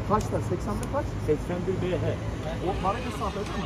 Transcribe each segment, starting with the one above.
Kaçta? 81 kaç? 81 BH. O marka sahası mı?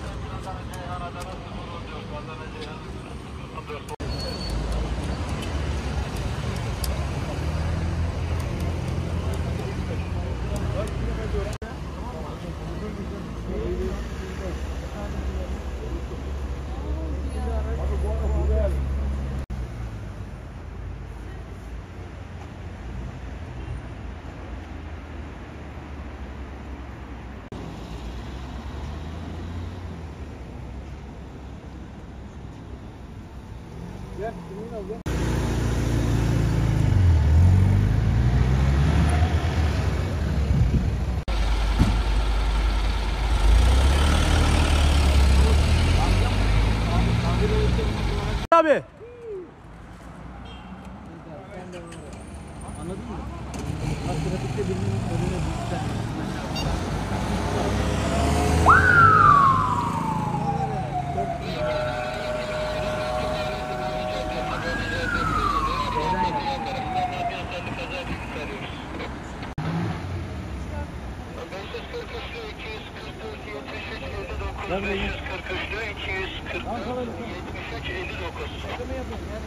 Gel, kimin al gel. Abi. Anladın mı? Bak trafikte birinin önüne düşsen. Ben de 143'lü 240 73 59. Ne yapıyorsun ya?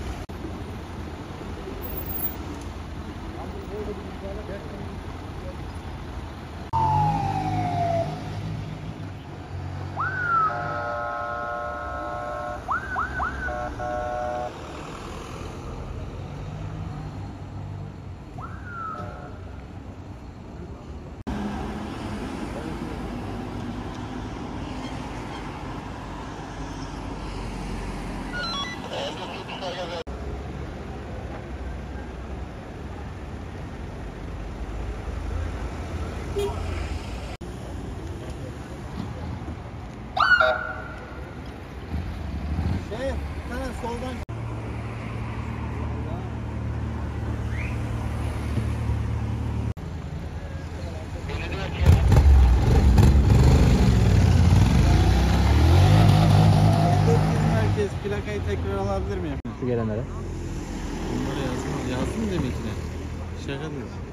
Sen soldan merkez plakayı tekrar alabilir miyim? Şu gelenlere. Bunları yazdım demekine. Şaka diyorsun.